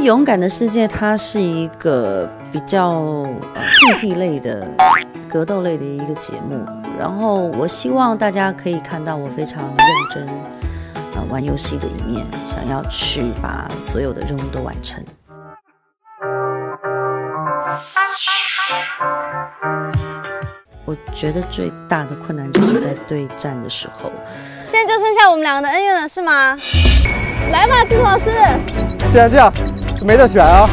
勇敢的世界》它是一个比较竞技类的、格斗类的一个节目，然后我希望大家可以看到我非常认真玩游戏的一面，想要去把所有的任务都完成。我觉得最大的困难就是在对战的时候。 现在就剩下我们两个的恩怨了，是吗？来吧，金老师。 既然这样，就没得选啊！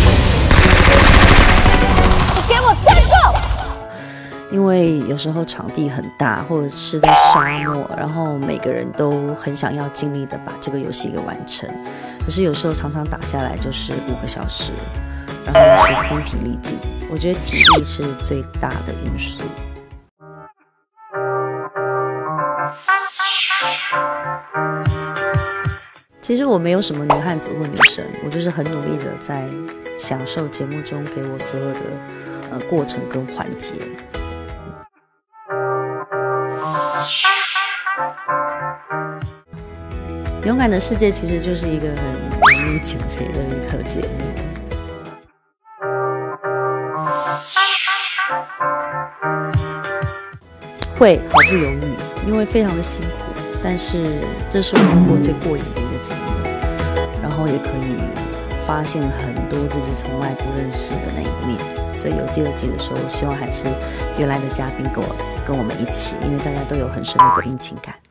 你给我站住！ 因为有时候场地很大，或者是在沙漠，然后每个人都很想要尽力的把这个游戏给完成，可是有时候常常打下来就是5个小时，然后是精疲力尽。我觉得体力是最大的因素。其实我没有什么女汉子或女神，我就是很努力的在享受节目中给我所有的过程跟环节。勇敢的世界其实就是一个很容易减肥的一个节目。会毫不犹豫，因为非常的辛苦，但是这是我录过最过瘾的一个节目，然后也可以发现很多自己从来不认识的那一面，所以有第2季的时候，我希望还是原来的嘉宾跟我们一起，因为大家都有很深的革命情感。